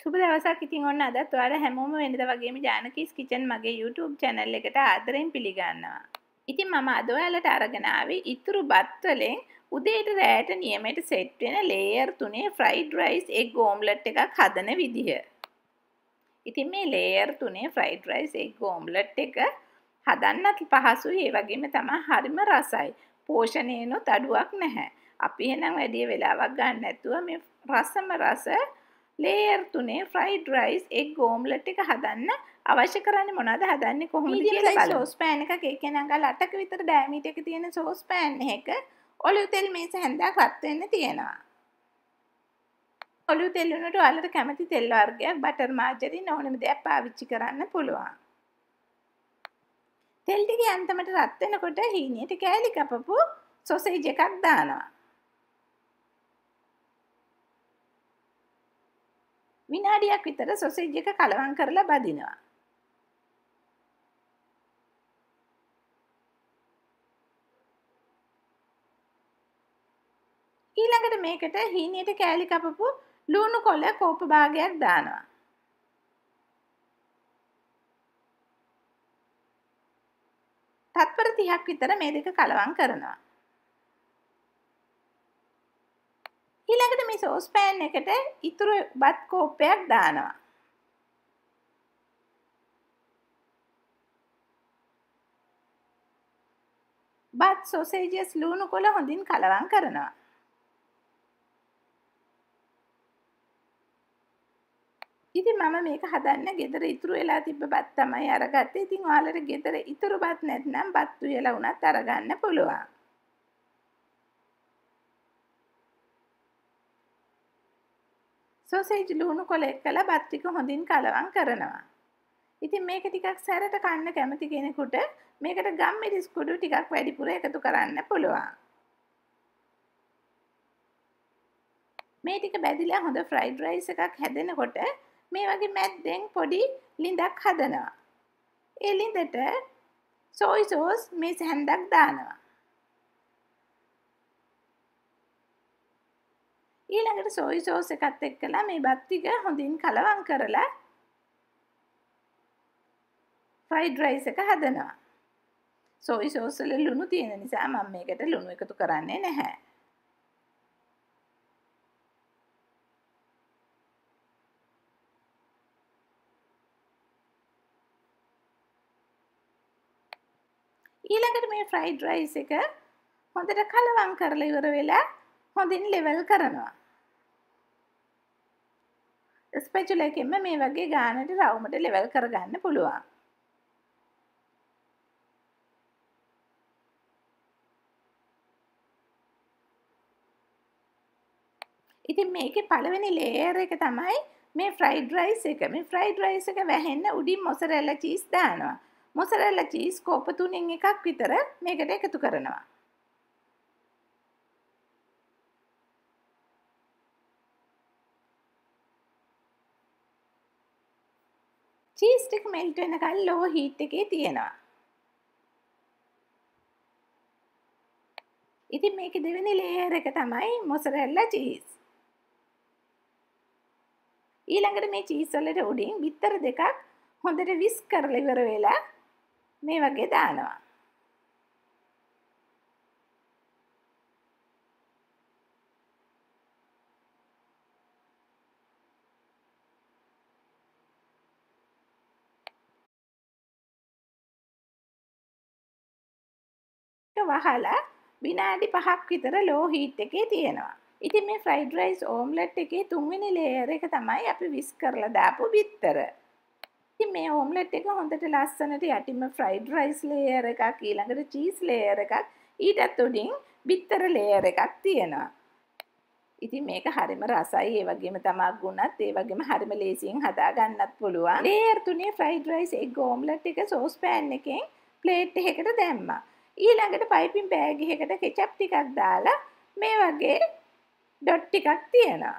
සුබ දවසක්. ඉතින් ඔන්න අදත් ඔයාලා හැමෝම වෙනදා වගේම ජානකීස් කිචන් මගේ YouTube channel එකට ආදරෙන් පිළිගන්නවා. ඉතින් මම අද ඔයාලට අරගෙන ආවේ ඉතුරු බත් වලින් උදේට රැයට නියමයට සෙට් වෙන layer 3 fried rice egg omelette එකක් හදන විදිහ. ඉතින් මේ layer 3 fried rice egg omelette එක හදන්නත් පහසුයි, ඒ වගේම තමයි හරිම රසයි. පෝෂණයනොත් අඩුවක් නැහැ. අපි එහෙනම් වැඩි වෙලාවක් ගන්න නැතුව මේ රසම රස layer 3 fried rice egg omelette එක හදන්න අවශ්‍ය කරන්නේ මොනවද, හදන්නේ කොහොමද කියලා බලමු. සෝස් පෑන් එකක ඒ කියන්නේ අඟල් 8ක විතර ඩයමීටර් එක තියෙන සෝස් පෑන් එකක ඔලිව් තෙල් මේස හැන්දක් රත් වෙන්න තියෙනවා. ඔලිව් තෙල් වලට ඔයාලට කැමති තෙල් වර්ගයක්, බටර්, මාජරින් ඕනම දෙයක් පාවිච්චි කරන්න පුළුවන්. තෙල් ටික යන්තමට රත් වෙනකොට හීනියට කෑලි කපපු සොසේජ් එකක් දානවා. විනාඩියක් විතර සොසේජ් එක කලවම් කරලා බදිනවා. ඊළඟට මේකට හීනියට කෑලි කපපු ලුණු කොළ කෝප භාගයක් දානවා. තත්පර 30ක් විතර මේ දෙක කලවම් කරනවා. ඊළඟට මේ සෝස් පෑන් එකට ඉතුරු බත් කෝප්පයක් දානවා. බත්, සොසේජස්, ලුණු කොළ හොඳින් කලවම් කරනවා. ඉතින් මම මේක හදන්න ගෙදර ඉතුරු වෙලා තිබ්බ බත් තමයි අරගත්තේ. ඉතින් ඔයාලට ගෙදර ඉතුරු බත් නැත්නම් බත් උයලා වුණත් අරගන්න පුළුවන්. සොසේජ් ලුණු කොළ එක්කලා බත් ටික හොඳින් කලවම් කරනවා. ඉතින් මේක ටිකක් සැරට කන්න කැමති කෙනෙකුට මේකට ගම්මිරිස් කුඩු ටිකක් වැඩිපුර එකතු කරන්න පුළුවන්. මේ ටික බැදිලා හොඳ ෆ්‍රයිඩ් රයිස් එකක් හැදෙනකොට මේ වගේ මැද්දෙන් පොඩි ලිඳක් හදනවා. ඒ ලිඳට සෝයි සෝස් මේස හැන්දක් දානවා. ඊළඟට සෝයි සෝස් එකත් එක්කලා මේ බත් ටික හොඳින් කලවම් කරලා ෆ්‍රයිඩ් රයිස් එක හදනවා. සෝයි සෝස් වල ලුණු තියෙන නිසා මම මේකට ලුණු එකතු කරන්නේ නැහැ. ඊළඟට මේ ෆ්‍රයිඩ් රයිස් එක හොඳට කලවම් කරලා ඉවර වෙලා හොඳින් ලෙවල් කරනවා. ස්පැචුලා එකෙන්ම මේ වගේ ගානට රවුමට ලෙවල් කරගන්න පුළුවන්. ඉතින් මේකේ පළවෙනි ලේයර් එක තමයි මේ ෆ්‍රයිඩ් රයිස් එක. මේ ෆ්‍රයිඩ් රයිස් එක වැහෙන්න උඩින් මොසරෙල්ලා චීස් දානවා. මොසරෙල්ලා චීස් කෝප 3න් එකක් විතර මේකට එකතු කරනවා. චීස් ටික මෙල්ට් වෙනකල් ලෝ හීට් එකේ තියෙනවා. ඉතින් මේකේ දෙවෙනි ලේයර් එක තමයි මොසරෙල්ලා චීස්. ඊළඟට මේ චීස් වලට උඩින් බිත්තර දෙකක් හොඳට විස්ක් කරලා ඉවර වෙලා මේ වගේ දානවා. වහලා විනාඩි 5ක් විතර ලෝ හීට් එකේ තියෙනවා. ඉතින් මේ ෆ්‍රයිඩ් රයිස් ඕම්ලට් එකේ තුන්වෙනි ලේයර් එක තමයි අපි විස්ක් කරලා දාපු බිත්තර. ඉතින් මේ ඕම්ලට් එක හොඳට ලස්සනට යටින්ම ෆ්‍රයිඩ් රයිස් ලේයර් එකක්, ඊළඟට චීස් ලේයර් එකක්, ඊටත් උඩින් බිත්තර ලේයර් එකක් තියෙනවා. ඉතින් මේක හරිම රසයි, ඒ වගේම තමයි ගුණත්, ඒ වගේම හරිම ලේසියෙන් හදා ගන්නත් පුළුවන්. Layer 3 fried rice egg omelette එක සෝස් පෑන් එකෙන් ප්ලේට් එකකට දැම්මා. ඊළඟට පයිපින් බෑග් එකකට කෙචප් ටිකක් දාලා මේ වගේ ඩොට් ටිකක් තියනවා.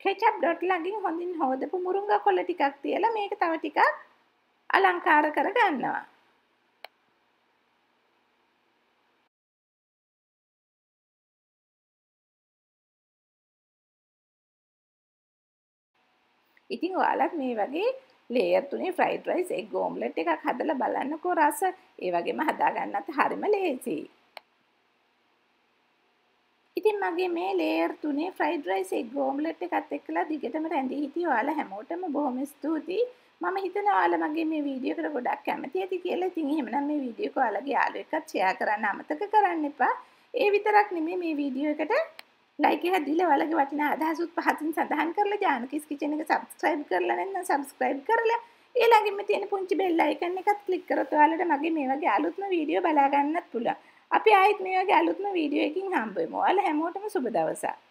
කෙචප් ඩොට් ළඟින් හොඳින් හොදපු මුරුංගා කොළ ටිකක් තියලා මේක තව ටිකක් අලංකාර කර ගන්නවා. ඉතින් ඔයාලත් මේ වගේ layer 3 fried rice egg omelette එකක් හදලා බලන්නකෝ රස. ඒ වගේම හදාගන්නත් හරිම ලේසියි. ඉතින් මගේ මේ layer 3 fried rice egg omelette එකත් එක්කලා දිගටම රැඳී හිටිය ඔයාලා හැමෝටම බොහොම ස්තුතියි. මම හිතනවා ඔයාලා මගේ මේ වීඩියෝ එකට ගොඩක් කැමති ඇති කියලා. ඉතින් එහෙමනම් මේ වීඩියෝ එක ඔයාලගේ යාළුවෙක්වත් ෂෙයා කරන්න අමතක කරන්න එපා. ඒ විතරක් නෙමෙයි මේ වීඩියෝ එකට ලයික් එකක් දීලා ඔයාලගේ වටිනා අදහසුත් පහතින් සඳහන් කරලා ජානකීස් කිචන් එක සබ්ස්ක්‍රයිබ් කරලා නැත්නම් සබ්ස්ක්‍රයිබ් කරලා ඊළඟින්ම තියෙන පුංචි බෙල් අයිකන් එකත් ක්ලික් කරොත් ඔයාලට මගේ මේ වගේ අලුත්ම වීඩියෝ බලා ගන්නත් පුළුවන්. අපි ආයෙත් මේ වගේ අලුත්ම වීඩියෝ එකකින් හම්බ වෙමු. ඔයාලා හැමෝටම සුබ දවසක්.